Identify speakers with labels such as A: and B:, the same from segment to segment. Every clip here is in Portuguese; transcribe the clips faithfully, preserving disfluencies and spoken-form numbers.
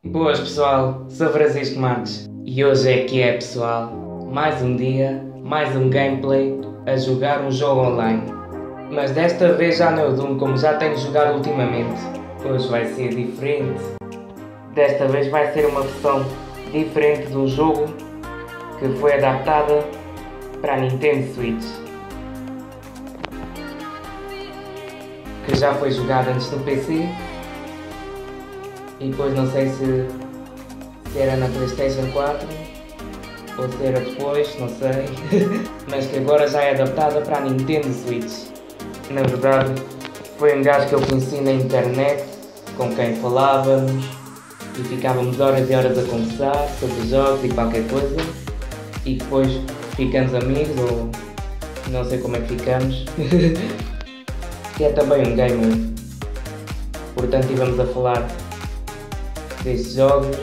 A: Boas pessoal, sou Francisco Marques e hoje é que é pessoal, mais um dia, mais um gameplay a jogar um jogo online. Mas desta vez já não é o Doom como já tenho jogado ultimamente, hoje vai ser diferente. Desta vez vai ser uma versão diferente de um jogo que foi adaptada para a Nintendo Switch. Que já foi jogado antes no P C. E depois não sei se, se era na PlayStation quatro ou se era depois, não sei. Mas que agora já é adaptada para a Nintendo Switch. Na verdade, foi um gajo que eu conheci na internet, com quem falávamos e ficávamos horas e horas a conversar sobre jogos e qualquer coisa. E depois ficamos amigos, ou não sei como é que ficamos. Que é também um gamer. Portanto, íamos a falar destes jogos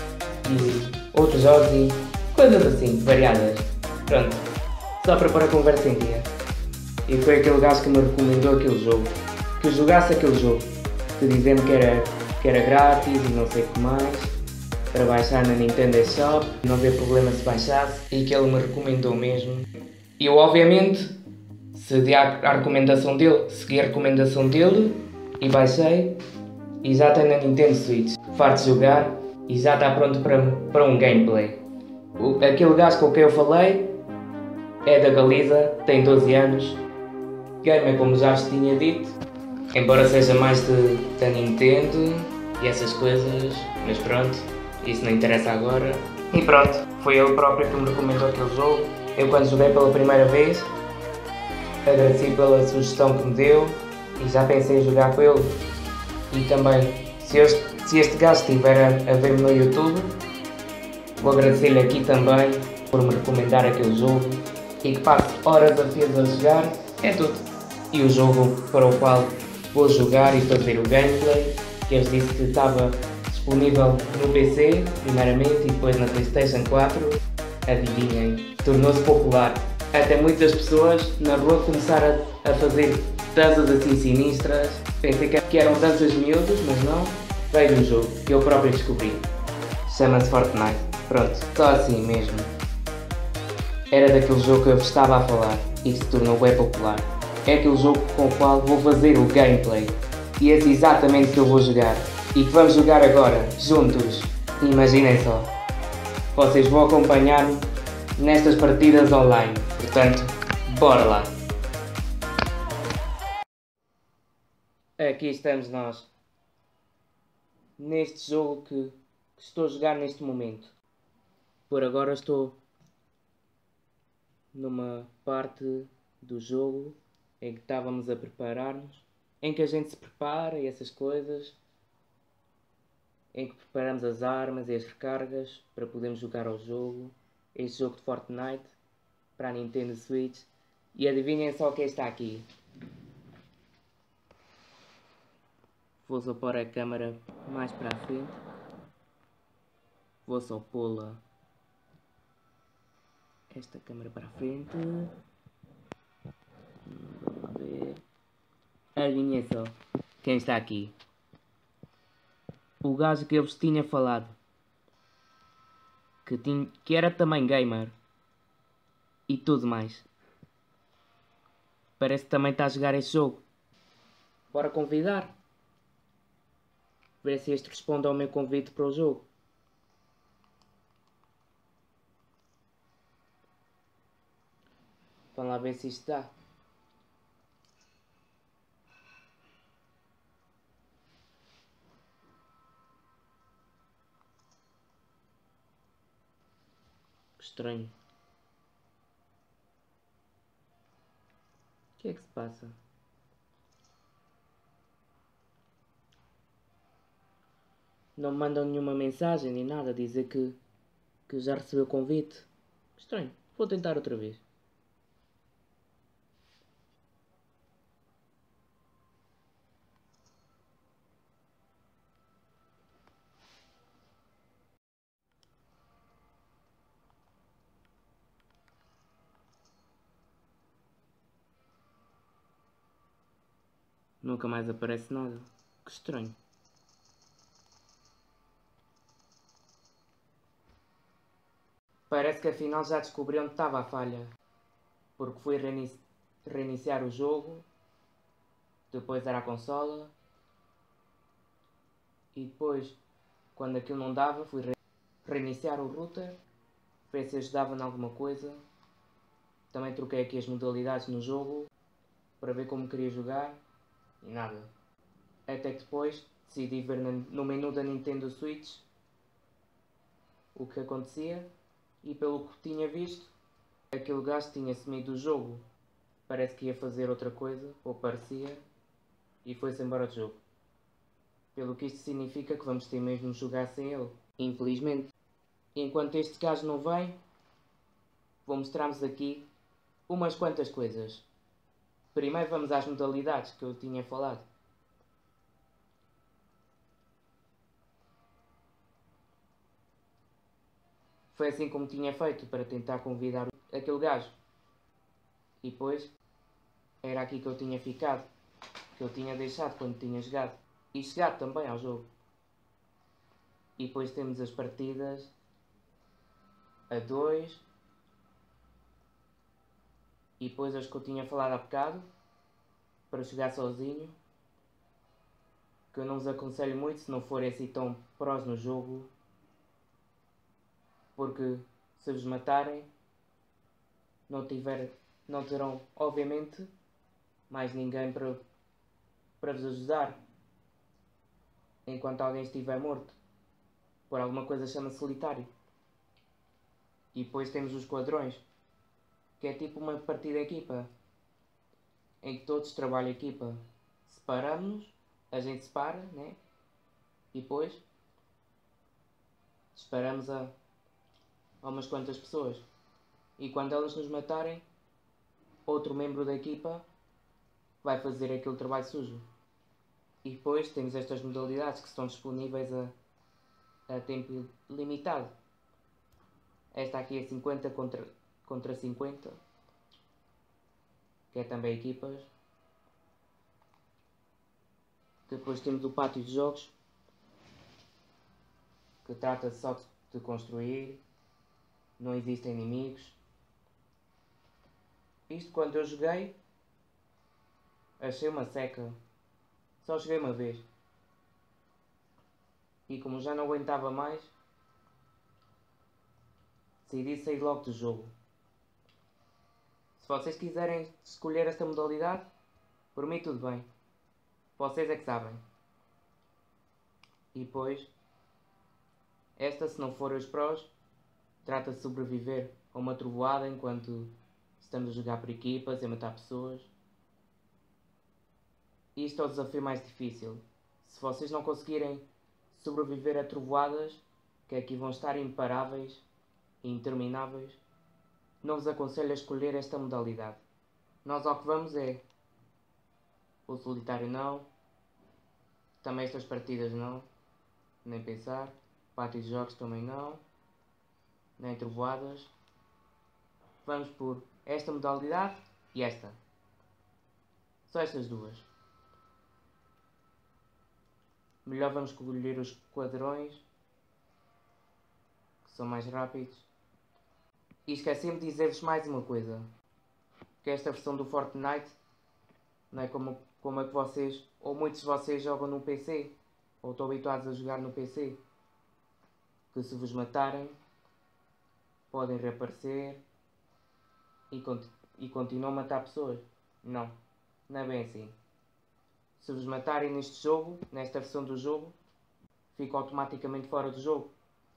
A: e outros jogos e coisas assim, variadas. Pronto, só para pôr a conversa em dia. E foi aquele gajo que me recomendou aquele jogo, que eu jogasse aquele jogo, que dizendo que era, que era grátis e não sei o que mais, para baixar na Nintendo Shop, não havia problema se baixasse, e que ele me recomendou mesmo. E eu obviamente segui a, a recomendação dele, segui a recomendação dele e baixei. E já tem na Nintendo Switch, farto de jogar e já está pronto para, para um gameplay. O, aquele gajo com quem eu falei é da Galiza, tem doze anos, gamer como já vos tinha dito, embora seja mais de, da Nintendo e essas coisas, mas pronto, isso não interessa agora. E pronto, foi ele próprio que me recomendou aquele jogo. Eu quando joguei pela primeira vez, agradeci pela sugestão que me deu e já pensei em jogar com ele. E também, se este, se este gajo estiver a, a ver-me no YouTube, vou agradecer-lhe aqui também por me recomendar aquele jogo e que passe horas a fio a jogar, é tudo. E o jogo para o qual vou jogar e fazer o gameplay, que eles disse que estava disponível no P C, primeiramente, e depois na PlayStation quatro, adivinhem, tornou-se popular. Até muitas pessoas na rua começaram a, a fazer danças assim sinistras. Pensei que eram danças miúdas, mas não. Veio um jogo que eu próprio descobri. Chama-se Fortnite. Pronto, só assim mesmo. Era daquele jogo que eu estava a falar e que se tornou bem popular. É aquele jogo com o qual vou fazer o gameplay. E esse é exatamente que eu vou jogar. E que vamos jogar agora, juntos. Imaginem só. Vocês vão acompanhar-me nestas partidas online. Portanto, bora lá. Aqui estamos nós, neste jogo que, que estou a jogar neste momento. Por agora estou numa parte do jogo em que estávamos a preparar-nos, em que a gente se prepara e essas coisas, em que preparamos as armas e as recargas para podermos jogar ao jogo, este jogo de Fortnite, para a Nintendo Switch. E adivinhem só quem está aqui. Vou só pôr a câmera mais para a frente. Vou só pô-la esta câmera para a frente. Vamos ver. Adivinha só quem está aqui. O gajo que eu vos tinha falado. Que, tinha, que era também gamer. E tudo mais. Parece que também está a jogar esse jogo. Bora convidar. Ver se este responde ao meu convite para o jogo. Vamos lá ver se isto dá. Que estranho. O que é que se passa? Não me mandam nenhuma mensagem nem nada a dizer que, que já recebeu o convite. Estranho. Vou tentar outra vez. Nunca mais aparece nada. Que estranho. Parece que afinal já descobri onde estava a falha. Porque fui reinici reiniciar o jogo, depois era a consola, e depois, quando aquilo não dava, fui re reiniciar o router, ver se ajudava em alguma coisa. Também troquei aqui as modalidades no jogo, para ver como queria jogar, e nada. Até que depois decidi ver no menu da Nintendo Switch o que acontecia, e pelo que tinha visto, aquele gajo tinha sumido do jogo. Parece que ia fazer outra coisa, ou parecia, e foi-se embora do jogo. Pelo que isto significa que vamos ter mesmo de jogar sem ele, infelizmente. Enquanto este gajo não vem, vou mostrar-vos aqui umas quantas coisas. Primeiro vamos às modalidades que eu tinha falado. Foi assim como tinha feito para tentar convidar aquele gajo. E depois era aqui que eu tinha ficado, que eu tinha deixado quando tinha jogado. E chegado também ao jogo. E depois temos as partidas a dois. E depois as que eu tinha falado há bocado, para jogar sozinho. Que eu não vos aconselho muito se não forem assim tão prós no jogo. Porque se vos matarem, não, tiver, não terão, obviamente, mais ninguém para, para vos ajudar. Enquanto alguém estiver morto. Por alguma coisa chama-se solitário. E depois temos os quadrões, que é tipo uma partida equipa, em que todos trabalham equipa. Separamos-nos, a gente separa, né? E depois disparamos a, a umas quantas pessoas. E quando elas nos matarem, outro membro da equipa vai fazer aquele trabalho sujo. E depois temos estas modalidades que estão disponíveis a, a tempo limitado. Esta aqui é cinquenta contra, contra cinquenta, que é também equipas. Depois temos o pátio de jogos, que trata-se só de construir, não existem inimigos. Isto quando eu joguei, achei uma seca, só joguei uma vez. E como já não aguentava mais, decidi sair logo do jogo. Se vocês quiserem escolher esta modalidade, por mim tudo bem. Vocês é que sabem. E depois, esta, se não for os prós, trata de sobreviver a uma trovoada enquanto estamos a jogar por equipas e a matar pessoas. Isto é o desafio mais difícil. Se vocês não conseguirem sobreviver a trovoadas, que aqui vão estar imparáveis e intermináveis, não vos aconselho a escolher esta modalidade. Nós ao que vamos é o solitário não, também estas partidas não, nem pensar, pátio de jogos também não, nem trovoadas. Vamos por esta modalidade e esta. Só estas duas. Melhor vamos escolher os quadrões, que são mais rápidos. E esqueci-me de dizer-vos mais uma coisa. Que esta versão do Fortnite não é como, como a que vocês, ou muitos de vocês jogam no P C, ou estão habituados a jogar no P C. Que se vos matarem, podem reaparecer e, cont e continuam a matar pessoas. Não, não é bem assim. Se vos matarem neste jogo, nesta versão do jogo, ficam automaticamente fora do jogo.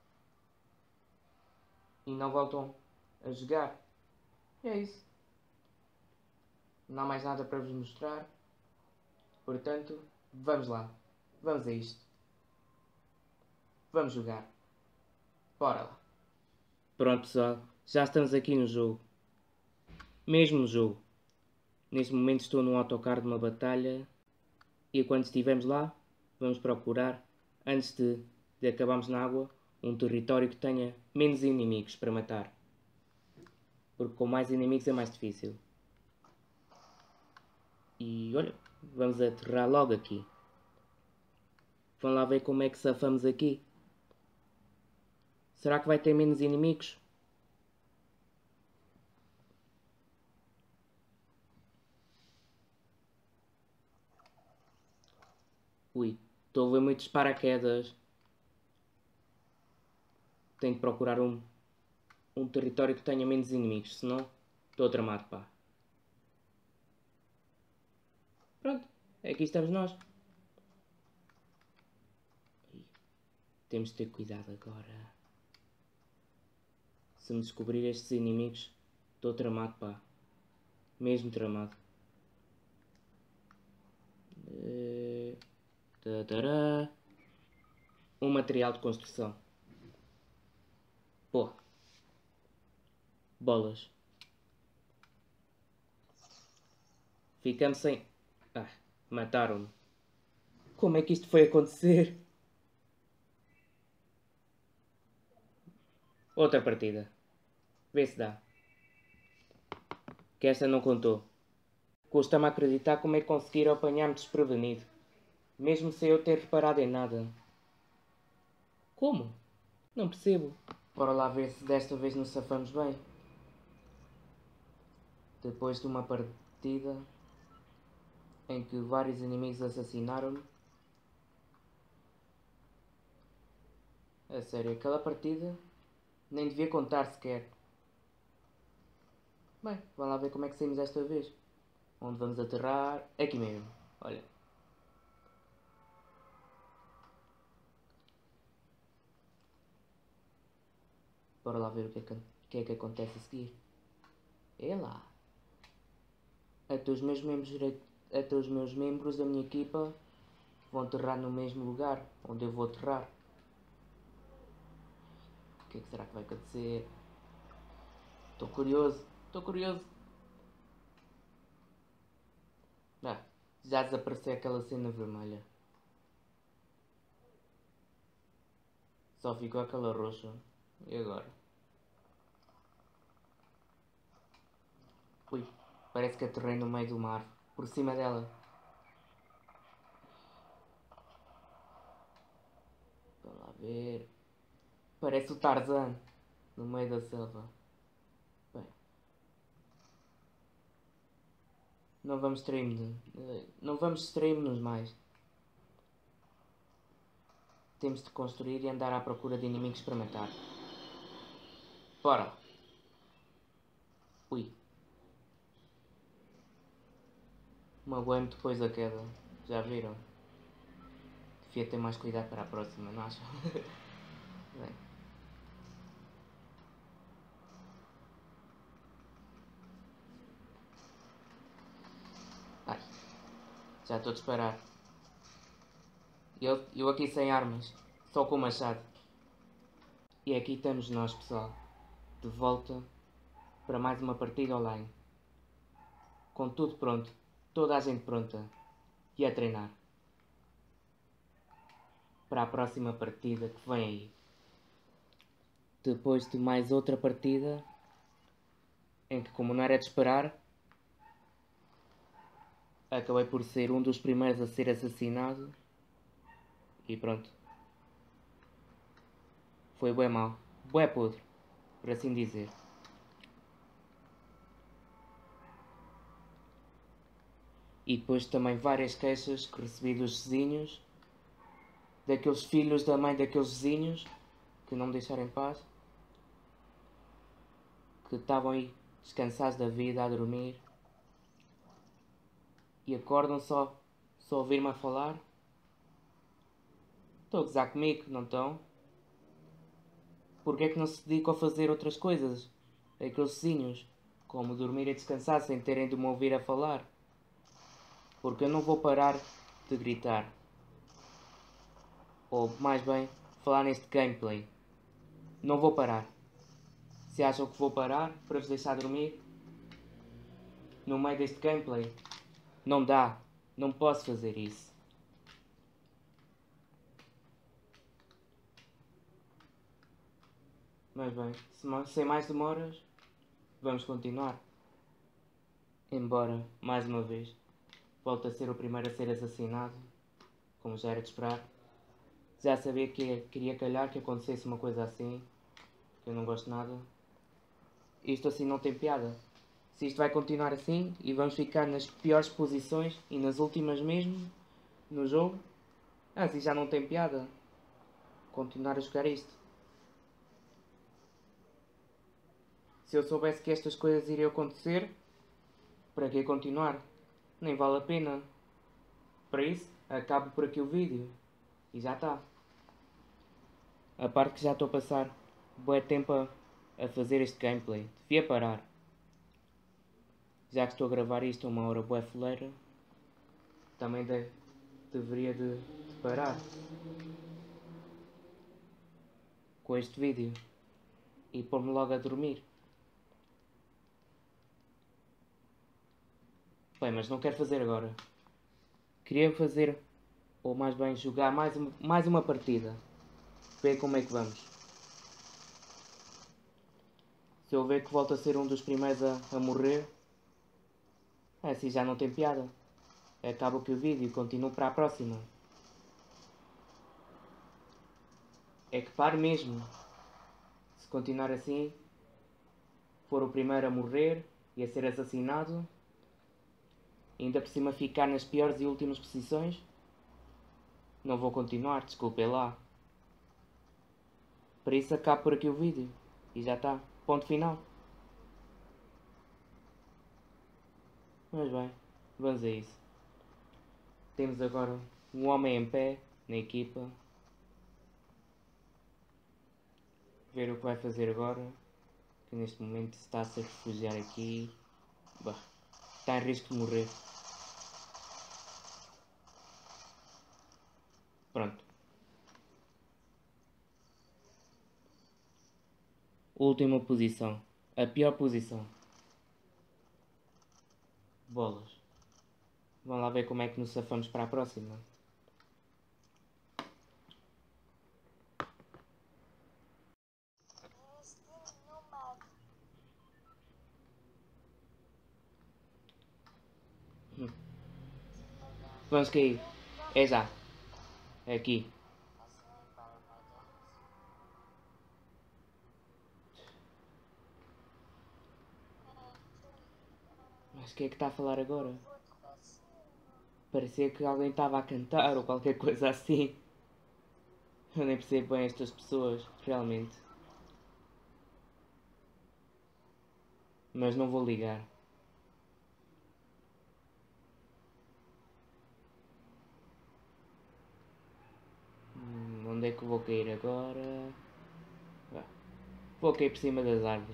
A: E não voltam a jogar. E é isso. Não há mais nada para vos mostrar. Portanto, vamos lá. Vamos a isto. Vamos jogar. Bora lá. Pronto pessoal, já estamos aqui no jogo. Mesmo no jogo. Neste momento estou num autocarro de uma batalha. E quando estivermos lá, vamos procurar, antes de, de acabarmos na água, um território que tenha menos inimigos para matar. Porque com mais inimigos é mais difícil. E olha, vamos aterrar logo aqui. Vamos lá ver como é que safamos aqui. Será que vai ter menos inimigos? Ui, estou a ver muitos paraquedas. Tenho que procurar um, um território que tenha menos inimigos, senão estou tramado, pá. Pronto, aqui estamos nós. Temos de ter cuidado agora. Se me descobrir estes inimigos, estou tramado, pá. Mesmo tramado. Uh, um material de construção. Pô. Bolas. Ficamos sem... Ah, mataram-me. Como é que isto foi acontecer? Outra partida. Vê se dá. Que esta não contou. Custa-me acreditar como é que conseguiram apanhar-me desprevenido. Mesmo sem eu ter reparado em nada. Como? Não percebo. Bora lá ver se desta vez nos safamos bem. Depois de uma partida em que vários inimigos assassinaram-me. A sério, aquela partida nem devia contar sequer. Bem, vamos lá ver como é que saímos desta vez. Onde vamos aterrar? Aqui mesmo, olha. Bora lá ver o que é que, que, é que acontece a seguir. É lá. Até os, meus membros, até os meus membros da minha equipa vão aterrar no mesmo lugar onde eu vou aterrar. O que é que será que vai acontecer? Estou curioso, estou curioso. Ah, já desapareceu aquela cena vermelha. Só ficou aquela roxa. E agora? Ui, parece que aterrei no meio do mar. Por cima dela. Vamos lá ver. Parece o Tarzan. No meio da selva. Bem. Não vamos distrair-nos. Não vamos distrair-nos mais. Temos de construir e andar à procura de inimigos para matar. Bora! Ui. Magoei-me depois da queda. Já viram? Devia ter mais cuidado para a próxima, não acham? Bem. Ai. Já estou a disparar. Eu, eu aqui sem armas. Só com o machado. E aqui estamos nós, pessoal. De volta para mais uma partida online. Com tudo pronto. Toda a gente pronta. E a treinar. Para a próxima partida que vem aí. Depois de mais outra partida em que, como não era de esperar, acabei por ser um dos primeiros a ser assassinado. E pronto. Foi bué mau. Bué podre, por assim dizer. E depois também várias queixas que recebi dos vizinhos. Daqueles filhos da mãe daqueles vizinhos que não me deixaram em paz. Que estavam aí descansados da vida, a dormir. E acordam só, só ouvir-me a falar. Estão a gozar comigo, não estão? Porquê é que não se dedicam a fazer outras coisas? Aqueles vizinhos, como dormir e descansar sem terem de me ouvir a falar. Porque eu não vou parar de gritar. Ou, mais bem, falar neste gameplay. Não vou parar. Se acham que vou parar para vos deixar dormir no meio deste gameplay, não dá. Não posso fazer isso. Mas bem, sem mais demoras, vamos continuar. Embora, mais uma vez, volte a ser o primeiro a ser assassinado, como já era de esperar. Já sabia que queria calhar que acontecesse uma coisa assim, que eu não gosto nada. Isto assim não tem piada. Se isto vai continuar assim e vamos ficar nas piores posições e nas últimas mesmo no jogo, Assim já não tem piada continuar a jogar isto. Se eu soubesse que estas coisas iriam acontecer, para que continuar? Nem vale a pena. Para isso, acabo por aqui o vídeo. E já está. A parte que já estou a passar bué tempo a, a fazer este gameplay. Devia parar. Já que estou a gravar isto a uma hora bué foleira, também de, deveria de, de parar com este vídeo e pôr-me logo a dormir. Bem, mas não quero fazer agora. Queria fazer, ou mais bem jogar mais, mais uma partida. Ver como é que vamos. Se eu ver que volto a ser um dos primeiros a, a morrer, assim já não tem piada. Acaba aqui o vídeo e continuo para a próxima. É que pare mesmo. Se continuar assim, for o primeiro a morrer e a ser assassinado, e ainda por cima ficar nas piores e últimas posições, não vou continuar, desculpem lá. Para isso acabo por aqui o vídeo. E já está. Ponto final. Mas bem, vamos a isso. Temos agora um homem em pé na equipa. Ver o que vai fazer agora. Que neste momento está a se refugiar aqui. Bah, está em risco de morrer. Pronto. Última posição. A pior posição. Bolas. Vamos lá ver como é que nos safamos para a próxima. Hum. Vamos cair. É já. É aqui. Mas o que é que está a falar agora? Parecia que alguém estava a cantar ou qualquer coisa assim. Eu nem percebo bem estas pessoas, realmente. Mas não vou ligar. Hum, onde é que vou cair agora? Ah, vou cair por cima das árvores.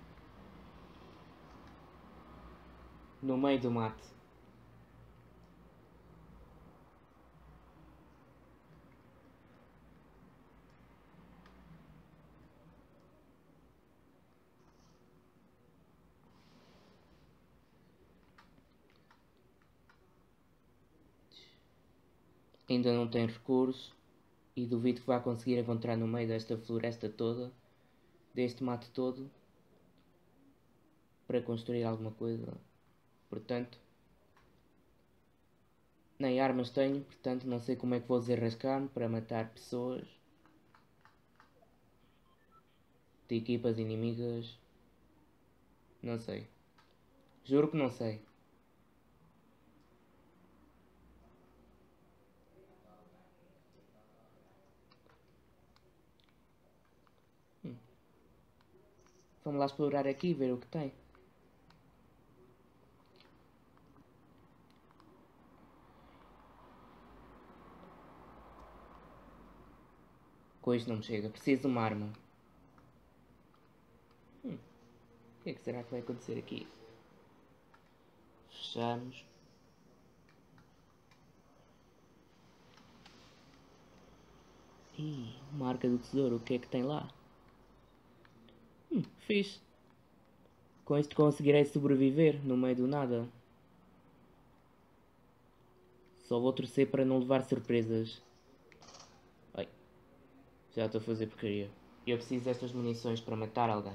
A: No meio do mato. Ainda não tem recurso e duvido que vá conseguir encontrar no meio desta floresta toda, deste mato todo, para construir alguma coisa. Portanto, nem armas tenho, portanto não sei como é que vou desenrascar-me para matar pessoas de equipas inimigas. Não sei. Juro que não sei. Hum. Vamos lá explorar aqui e ver o que tem. Com isto não me chega. Preciso de uma arma. Hum. O que é que será que vai acontecer aqui? Fechamos. Ih, marca do tesouro. O que é que tem lá? Hum, fixe. Com isto conseguirei sobreviver no meio do nada. Só vou torcer para não levar surpresas. Ai, já estou a fazer porcaria. Eu preciso destas munições para matar alguém.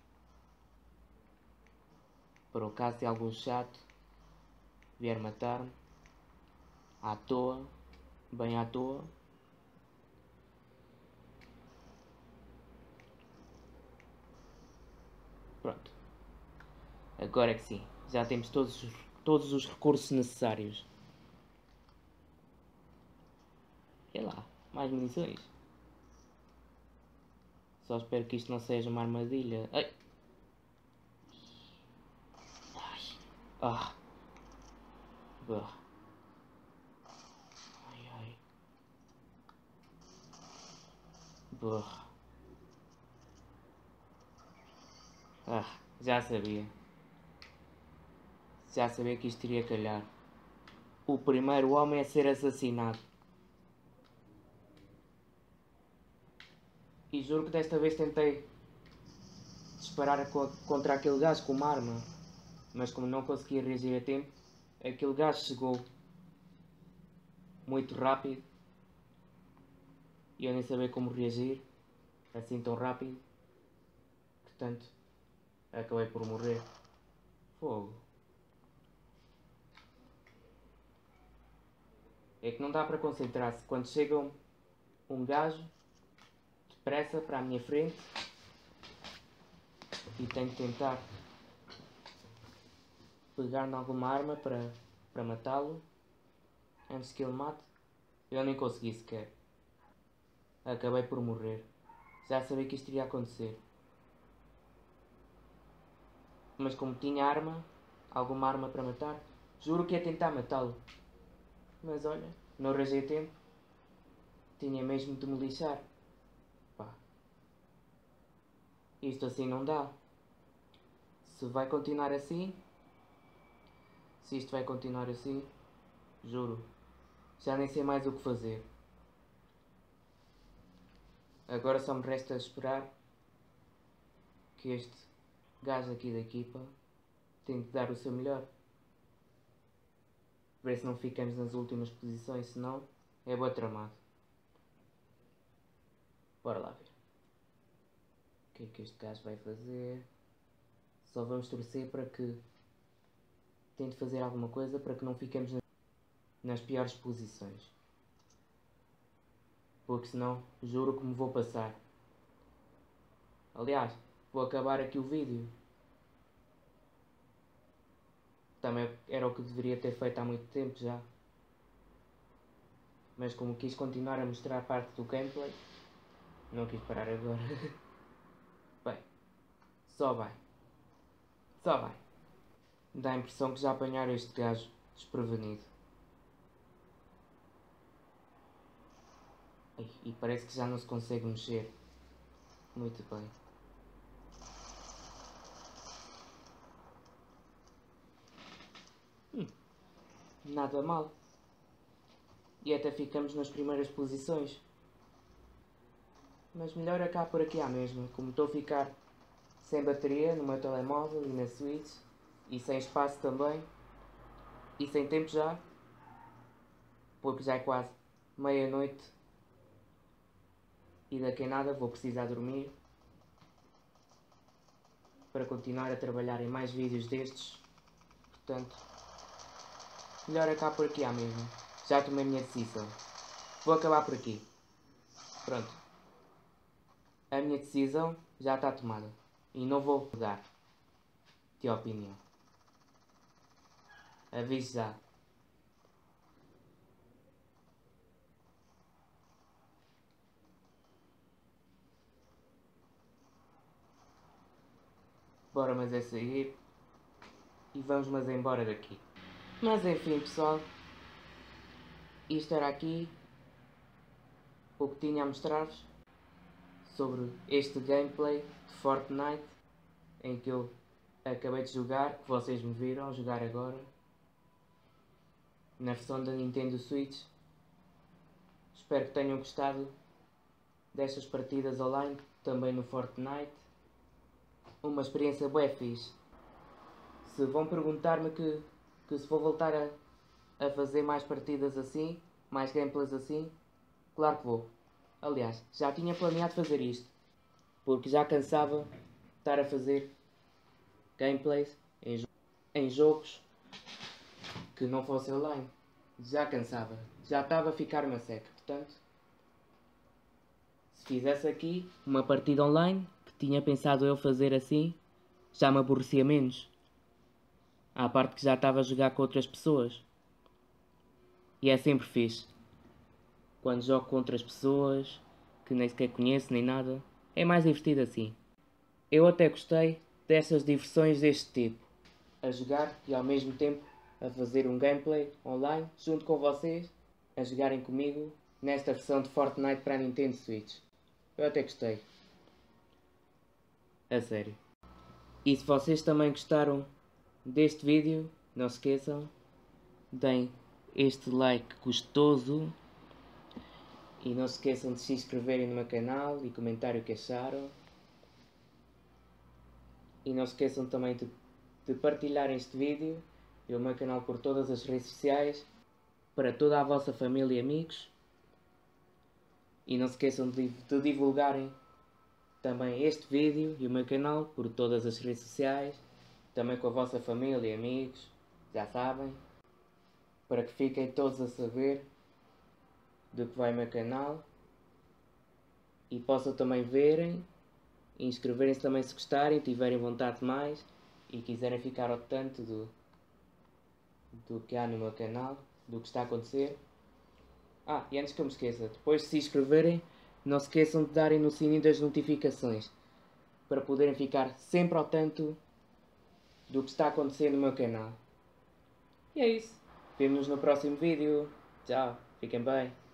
A: Para o caso de algum chato vier matar-me. À toa. Bem à toa. Pronto. Agora é que sim. Já temos todos, todos os recursos necessários. Mais munições. Só espero que isto não seja uma armadilha. Ai! Ai! Ah! Bah. Ai ai. Bah. Ah, já sabia. Já sabia que isto iria calhar. O primeiro homem a ser assassinado. E juro que desta vez tentei disparar contra aquele gajo com uma arma. Mas como não conseguia reagir a tempo, aquele gajo chegou muito rápido. E eu nem sabia como reagir assim tão rápido. Portanto, acabei por morrer. Fogo. É que não dá para concentrar-se. Quando chega um, um gajo depressa para a minha frente e tenho que tentar pegar em alguma arma para, para matá-lo antes que ele mate, eu nem consegui sequer. Acabei por morrer. Já sabia que isto iria acontecer. Mas como tinha arma, alguma arma para matar, juro que ia tentar matá-lo. Mas olha, não arranjei tempo. Tinha mesmo de me lixar. Pá. Isto assim não dá. Se vai continuar assim... Se isto vai continuar assim... Juro. Já nem sei mais o que fazer. Agora só me resta esperar que este gajo aqui da equipa tente dar o seu melhor. Ver se não ficamos nas últimas posições, senão é boa tramado. Bora lá ver. O que é que este gajo vai fazer? Só vamos torcer para que tente fazer alguma coisa para que não fiquemos nas piores posições. Porque senão, juro que me vou passar. Aliás, vou acabar aqui o vídeo. Também era o que deveria ter feito há muito tempo já. Mas como quis continuar a mostrar parte do gameplay, não quis parar agora. Bem, só vai. Só vai. Dá a impressão que já apanharam este gajo desprevenido. E parece que já não se consegue mexer. Muito bem. Hum, nada mal. E até ficamos nas primeiras posições. Mas melhor é cá por aqui à mesma. Como estou a ficar sem bateria no meu telemóvel e na Switch. E sem espaço também. E sem tempo já. Porque já é quase meia-noite. E daqui a nada vou precisar dormir. Para continuar a trabalhar em mais vídeos destes. Portanto, melhor é cá por aqui à mesma. Já tomei a minha decisão. Vou acabar por aqui. Pronto. A minha decisão já está tomada. E não vou mudar de opinião. Aviso já. Bora mas é sair. E vamos mas embora daqui. Mas enfim pessoal. Isto era aqui o que tinha a mostrar-vos sobre este gameplay de Fortnite em que eu acabei de jogar, que vocês me viram jogar agora na versão da Nintendo Switch. Espero que tenham gostado destas partidas online também no Fortnite. Uma experiência bem fixe. Se vão perguntar-me que, que se vou voltar a a fazer mais partidas assim, mais gameplays assim, claro que vou. Aliás, já tinha planeado fazer isto, porque já cansava de estar a fazer gameplays em, jo em jogos que não fossem online. Já cansava, já estava a ficar-me a seca, portanto, se fizesse aqui uma partida online, que tinha pensado eu fazer assim, já me aborrecia menos. À parte que já estava a jogar com outras pessoas. E é sempre fixe. quando jogo com outras pessoas que nem sequer conheço nem nada. É mais divertido assim. Eu até gostei dessas diversões deste tipo, a jogar e ao mesmo tempo a fazer um gameplay online junto com vocês, a jogarem comigo nesta versão de Fortnite para a Nintendo Switch. Eu até gostei. A sério. E se vocês também gostaram deste vídeo, não se esqueçam, deem este like gostoso e não se esqueçam de se inscreverem no meu canal e comentarem o que acharam. E não se esqueçam também de, de partilhar este vídeo e o meu canal por todas as redes sociais para toda a vossa família e amigos. E não se esqueçam de, de divulgarem também este vídeo e o meu canal por todas as redes sociais, também com a vossa família e amigos, já sabem, para que fiquem todos a saber do que vai o meu canal e possam também verem e inscreverem-se também se gostarem, tiverem vontade de mais e quiserem ficar ao tanto do, do que há no meu canal, do que está a acontecer. Ah, e antes que eu me esqueça, depois de se inscreverem, não se esqueçam de darem no sininho das notificações para poderem ficar sempre ao tanto do que está a acontecer no meu canal. E é isso. Vemo-nos no próximo vídeo. Tchau. Fiquem bem.